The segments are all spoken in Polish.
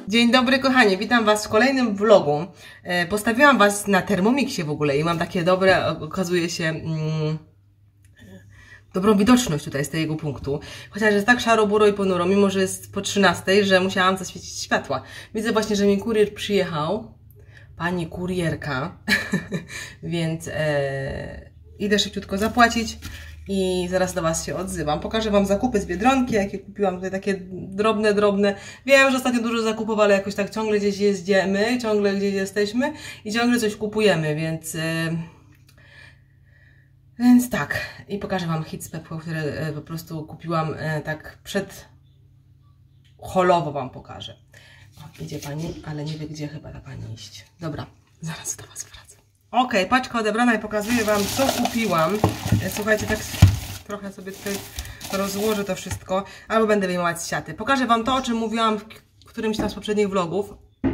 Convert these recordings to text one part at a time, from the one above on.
Dzień dobry kochani, witam Was w kolejnym vlogu. Postawiłam Was na Thermomixie w ogóle i mam takie dobre, okazuje się, dobrą widoczność tutaj z tego punktu. Chociaż jest tak szaro, buro i ponuro, mimo że jest po 13, że musiałam zaświecić światła. Widzę właśnie, że mi kurier przyjechał, pani kurierka, więc idę szybciutko zapłacić i zaraz do Was się odzywam. Pokażę Wam zakupy z Biedronki, jakie kupiłam tutaj, takie drobne. Wiem, że ostatnio dużo zakupów, ale jakoś tak ciągle gdzieś jeździmy, ciągle gdzieś jesteśmy i ciągle coś kupujemy, więc tak. I pokażę Wam hit z Pepco, które po prostu kupiłam tak przed holowo Wam pokażę. O, idzie Pani, ale nie wie, gdzie chyba ta Pani iść. Dobra, zaraz do Was wracam. Ok, paczka odebrana i pokazuję Wam, co kupiłam. Słuchajcie, tak trochę sobie tutaj rozłożę to wszystko, albo będę wyjmować z siaty. Pokażę Wam to, o czym mówiłam w którymś tam z poprzednich vlogów.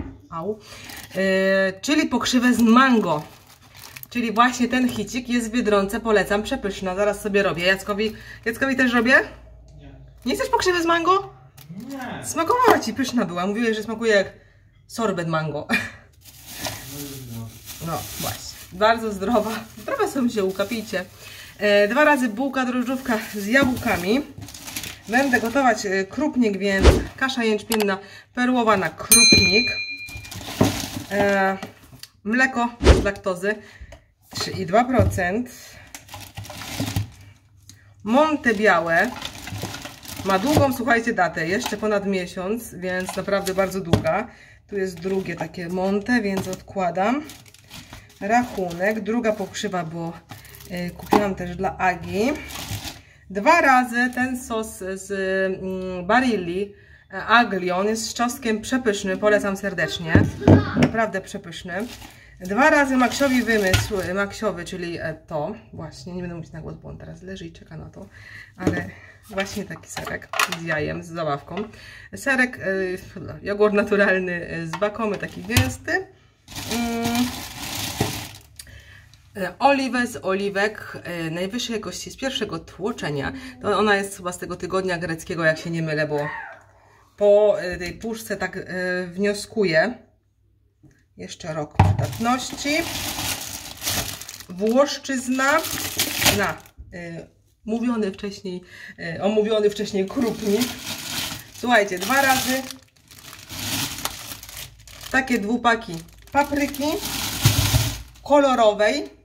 Czyli pokrzywę z mango. Czyli właśnie ten hicik jest w Biedronce, polecam, przepyszna. Zaraz sobie robię. Jackowi też robię? Nie. Nie chcesz pokrzywy z mango? Nie. Smakowała Ci, pyszna była. Mówiłeś, że smakuje jak sorbet mango. No właśnie, bardzo zdrowa. Zdrowe są ziółka, pijcie. 2 razy bułka drożdżówka z jabłkami. Będę gotować krupnik, więc kasza jęczmienna perłowa na krupnik. Mleko bez laktozy 3,2%. Monte białe. Ma długą, słuchajcie, datę, jeszcze ponad miesiąc, więc naprawdę bardzo długa. Tu jest drugie takie Monte, więc odkładam. Rachunek, druga pokrzywa, bo kupiłam też dla Agi. 2 razy ten sos z Barilli Aglio, on jest z czosnkiem, przepyszny, polecam serdecznie, naprawdę przepyszny. 2 razy Maxiowi wymysł, Maxiowy, czyli to, właśnie, nie będę mówić na głos, bo on teraz leży i czeka na to, ale właśnie taki serek z jajem, z zabawką. Serek, jogurt naturalny z Bakomy, taki gęsty. Oliwę z oliwek najwyższej jakości, z pierwszego tłoczenia. To ona jest chyba z tego tygodnia greckiego, jak się nie mylę, bo po tej puszce tak wnioskuję. Jeszcze rok przydatności. Włoszczyzna na omówiony wcześniej krupnik. Słuchajcie, 2 razy takie dwupaki papryki kolorowej.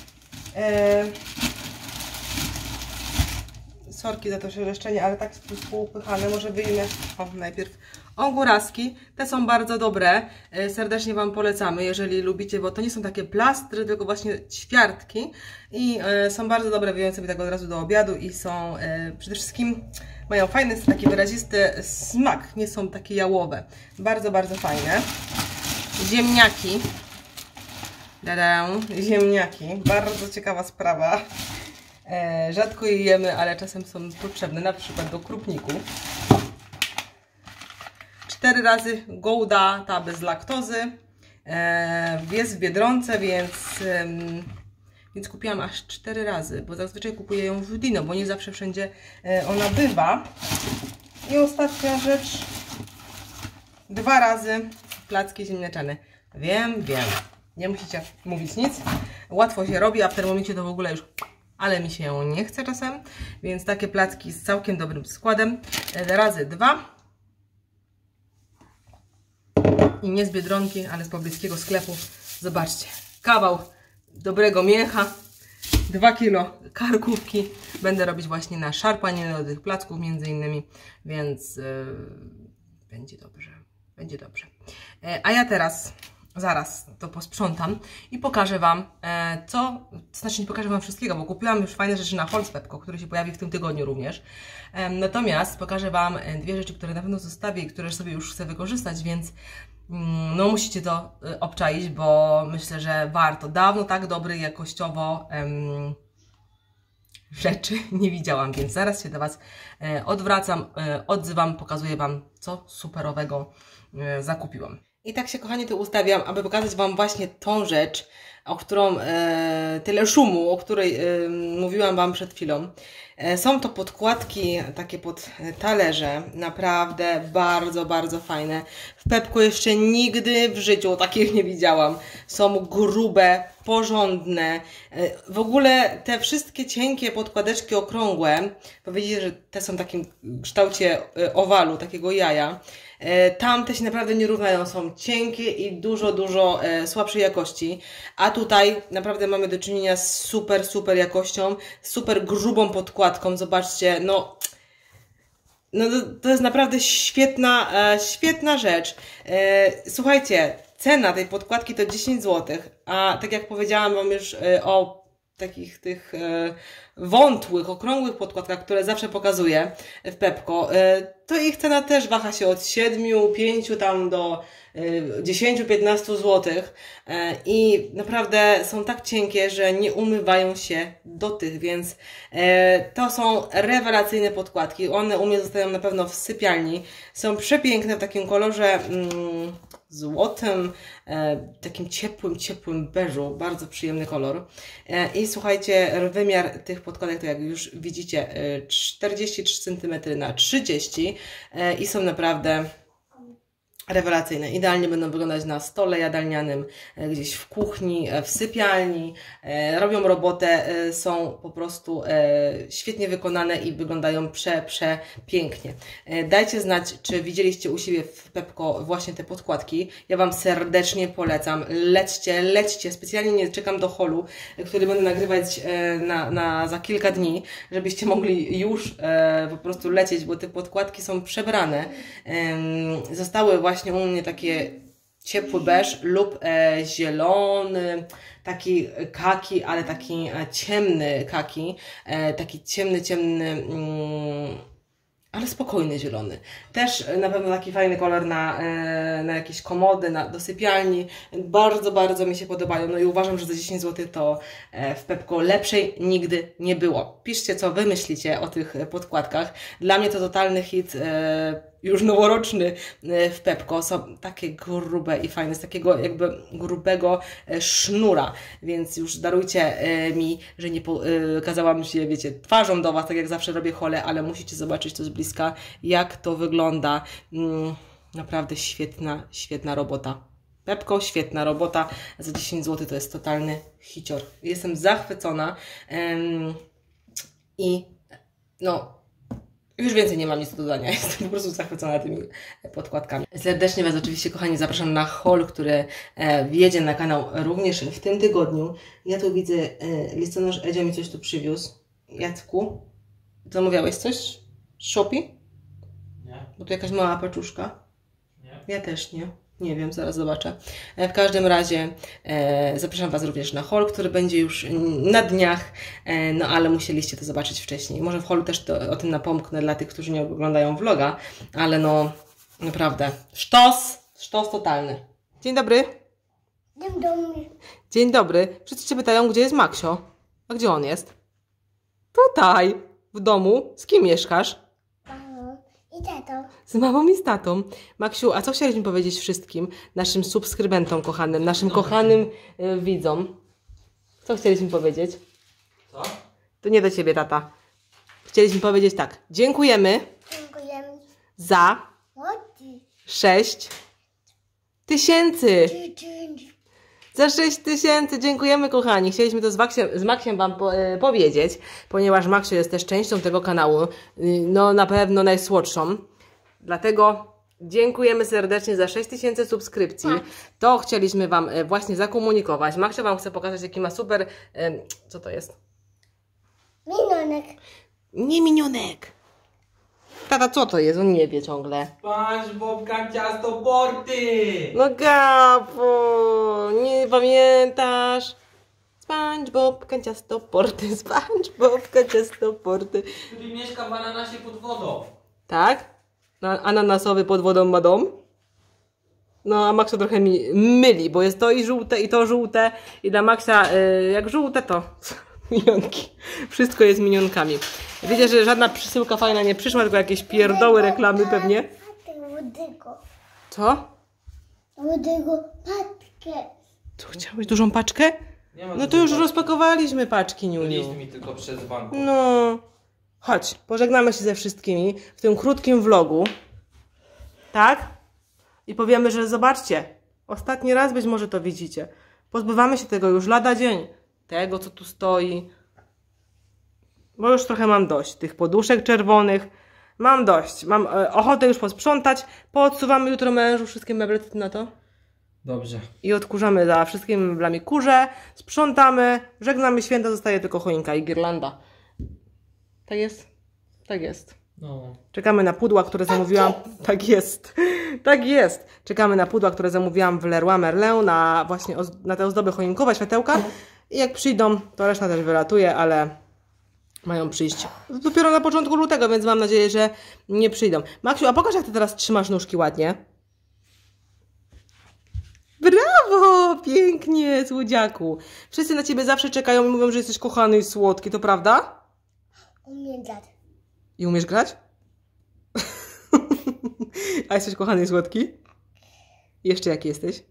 Sorki za to szereszczenie, ale tak współpychane, może wyjmę najpierw ogóraski. Te są bardzo dobre, serdecznie Wam polecamy, jeżeli lubicie, bo to nie są takie plastry, tylko właśnie ćwiartki i są bardzo dobre, wyjąłem sobie tak od razu do obiadu i są przede wszystkim, mają fajny, taki wyrazisty smak, nie są takie jałowe, bardzo fajne. Ziemniaki. Ziemniaki, bardzo ciekawa sprawa. Rzadko je jemy, ale czasem są potrzebne, na przykład do krupniku. 4 razy Gouda, ta bez laktozy. Jest w Biedronce, więc kupiłam aż 4 razy, bo zazwyczaj kupuję ją w Dino, bo nie zawsze wszędzie ona bywa. I ostatnia rzecz, 2 razy placki ziemniaczane. Wiem. Nie musicie mówić nic. Łatwo się robi, a w Thermomixie to w ogóle już... Ale mi się nie chce czasem. Więc takie placki z całkiem dobrym składem. Razy 2. I nie z Biedronki, ale z pobliskiego sklepu. Zobaczcie. Kawał dobrego mięcha. 2 kilo karkówki. Będę robić właśnie na szarpanie do tych placków między innymi. Więc będzie dobrze. Będzie dobrze. A ja teraz... Zaraz to posprzątam i pokażę Wam nie pokażę Wam wszystkiego, bo kupiłam już fajne rzeczy na haul z Pepco, który się pojawi w tym tygodniu również. Natomiast pokażę Wam 2 rzeczy, które na pewno zostawię i które sobie już chcę wykorzystać, więc no musicie to obczaić, bo myślę, że warto. Dawno tak dobrych jakościowo rzeczy nie widziałam, więc zaraz się do Was odwracam, odzywam, pokazuję Wam, co superowego zakupiłam. I tak się, kochani, tu ustawiam, aby pokazać Wam właśnie tą rzecz, o którą tyle szumu, o której mówiłam Wam przed chwilą. Są to podkładki takie pod talerze, naprawdę bardzo, bardzo fajne. W Pepco jeszcze nigdy w życiu takich nie widziałam. Są grube, porządne. W ogóle te wszystkie cienkie podkładeczki okrągłe, bo widzicie, że te są w takim kształcie owalu, takiego jaja. Tamte się naprawdę nie równają, są cienkie i dużo, dużo słabszej jakości, a tutaj naprawdę mamy do czynienia z super, super jakością, super grubą podkładką, zobaczcie, no to jest naprawdę świetna, świetna rzecz. Słuchajcie, cena tej podkładki to 10 zł, a tak jak powiedziałam Wam już o takich tych wątłych, okrągłych podkładkach, które zawsze pokazuję w Pepco, to ich cena też waha się od 7, 5 tam do 10-15 zł i naprawdę są tak cienkie, że nie umywają się do tych, więc to są rewelacyjne podkładki. One u mnie zostają na pewno w sypialni. Są przepiękne w takim kolorze złotym, takim ciepłym beżu, bardzo przyjemny kolor. I słuchajcie, wymiar tych podkładek to jak już widzicie 43 cm na 30 i są naprawdę rewelacyjne. Idealnie będą wyglądać na stole jadalnianym, gdzieś w kuchni, w sypialni. Robią robotę, są po prostu świetnie wykonane i wyglądają przepięknie. Dajcie znać, czy widzieliście u siebie w Pepco właśnie te podkładki. Ja Wam serdecznie polecam. Lećcie. Specjalnie nie czekam do haulu, który będę nagrywać za kilka dni, żebyście mogli już po prostu lecieć, bo te podkładki są przebrane. Zostały właśnie u mnie takie ciepły beż lub zielony, taki kaki, ale taki ciemny kaki, taki ciemny, ale spokojny zielony. Też na pewno taki fajny kolor na jakieś komody, do sypialni. Bardzo, bardzo mi się podobają. No i uważam, że za 10 zł to w Pepco lepszej nigdy nie było. Piszcie, co Wy myślicie o tych podkładkach. Dla mnie to totalny hit, już noworoczny w Pepco. Są takie grube i fajne, z takiego jakby grubego sznura, więc już darujcie mi, że nie kazałam się, wiecie, twarzą do Was, tak jak zawsze robię hole, ale musicie zobaczyć to z bliska, jak to wygląda. Naprawdę świetna robota. Pepco, świetna robota. Za 10 zł to jest totalny hicior. Jestem zachwycona i no już więcej nie mam nic do dodania, jestem po prostu zachwycona tymi podkładkami. Serdecznie Was oczywiście, kochani, zapraszam na haul, który wjedzie na kanał również w tym tygodniu. Ja tu widzę, listonosz Edzio mi coś tu przywiózł. Jacku, zamawiałeś coś z Shopee? Nie. Bo tu jakaś mała paczuszka. Nie. Ja też nie. Nie wiem, zaraz zobaczę. W każdym razie zapraszam Was również na haul, który będzie już na dniach, no ale musieliście to zobaczyć wcześniej. Może w haulu też o tym napomknę dla tych, którzy nie oglądają vloga, ale no naprawdę sztos totalny. Dzień dobry. Dzień dobry. Dzień dobry. Wszyscy się pytają, gdzie jest Maksio? A gdzie on jest? Tutaj, w domu. Z kim mieszkasz? Mamą i tatą. Z mamą i z tatą. Maksiu, a co chcieliśmy powiedzieć wszystkim naszym subskrybentom kochanym, naszym kochanym widzom? Co chcieliśmy powiedzieć? Co? To nie do Ciebie, tata. Chcieliśmy powiedzieć tak. Dziękujemy Dziękujemy. za Młodzi. 6 tysięcy. Za 6 tysięcy. Dziękujemy, kochani. Chcieliśmy to z Maksiem Wam powiedzieć, ponieważ Maksio jest też częścią tego kanału. No na pewno najsłodszą. Dlatego dziękujemy serdecznie za 6 tysięcy subskrypcji. Tak. To chcieliśmy Wam właśnie zakomunikować. Maksio Wam chce pokazać, jaki ma super... co to jest? Minionek. Nie minionek. Tata, co to jest? On nie wie ciągle. SpongeBob Kanciasto Porty! No Gapo, nie pamiętasz? SpongeBob Kanciasto Porty, SpongeBob Kanciasto Porty. Który mieszka w ananasie pod wodą. Tak? Ananasowy pod wodą ma dom? No, a Maksio trochę mi myli, bo jest to i żółte, i to żółte. I dla Maksia, jak żółte, to minionki. Wszystko jest minionkami. Wiecie, że żadna przesyłka fajna nie przyszła, tylko jakieś pierdoły reklamy pewnie. Co? Młodego patkę. Co, chciałeś dużą paczkę? Nie ma No to dużej już paczki. rozpakowaliśmy paczki, Niuniu. Byliśmy mi tylko przez bank. No, chodź, pożegnamy się ze wszystkimi w tym krótkim vlogu. Tak? I powiemy, że zobaczcie, ostatni raz być może to widzicie. Pozbywamy się tego już lada dzień. Tego, co tu stoi. Bo już trochę mam dość tych poduszek czerwonych. Mam dość. Mam ochotę już posprzątać. Poodsuwamy jutro mężu wszystkie meble, co ty na to? Dobrze. I odkurzamy za wszystkimi meblami kurze. Sprzątamy. Żegnamy święta. Zostaje tylko choinka i girlanda. Tak jest? Tak jest. No. Czekamy na pudła, które zamówiłam. Tak jest. Tak jest. Czekamy na pudła, które zamówiłam w Leroy Merlin na właśnie na te ozdoby choinkowe, światełka. I jak przyjdą, to reszta też wylatuje, ale mają przyjść dopiero na początku lutego, więc mam nadzieję, że nie przyjdą. Maksiu, a pokaż, jak ty teraz trzymasz nóżki ładnie. Brawo! Pięknie, słodziaku. Wszyscy na ciebie zawsze czekają i mówią, że jesteś kochany i słodki, to prawda? Umiem dać. I umiesz grać? A jesteś kochany i słodki? Jeszcze jaki jesteś?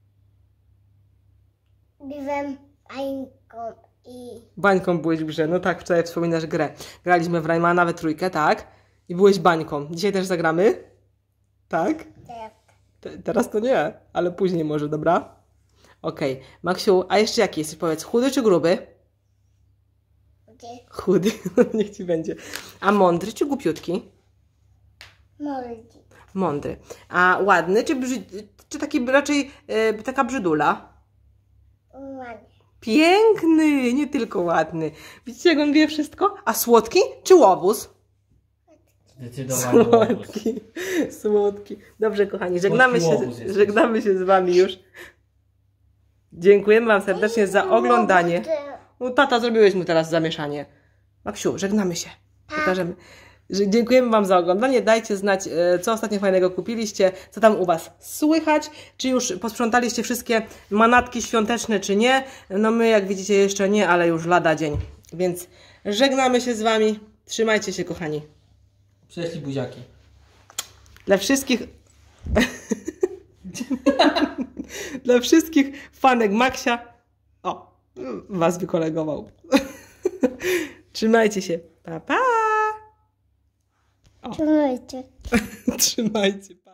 Byłem Ańką i Bańką byłeś w grze. No tak, wczoraj wspominasz grę. Graliśmy w Raymana we trójkę, tak? I byłeś bańką. Dzisiaj też zagramy? Tak? teraz. Teraz to nie, ale później może, dobra? Okej. Maksiu, a jeszcze jaki jesteś? Powiedz, chudy czy gruby? Gdzie? Chudy, niech ci będzie. A mądry czy głupiutki? Moldi. Mądry. A ładny czy taki raczej taka brzydula? Ładnie. Piękny, nie tylko ładny. Widzicie, jak on wie wszystko? A słodki czy łobuz? Zdecydowanie łobuz. Słodki. Słodki. Dobrze, kochani, żegnamy Słodki się, łobuz jesteś. żegnamy się z wami już. Dziękujemy wam serdecznie za oglądanie. No, tata, zrobiłeś mu teraz zamieszanie. Maksiu, żegnamy się. Pokażemy. Dziękujemy wam za oglądanie. Dajcie znać, co ostatnio fajnego kupiliście, co tam u was słychać, czy już posprzątaliście wszystkie manatki świąteczne, czy nie. No my, jak widzicie, jeszcze nie, ale już lada dzień. Więc żegnamy się z wami. Trzymajcie się, kochani. Prześlij buziaki. Dla wszystkich... Dla wszystkich fanek Maksia. O, was wykolegował. Trzymajcie się. Pa, pa! Trzymajcie. Trzymajcie.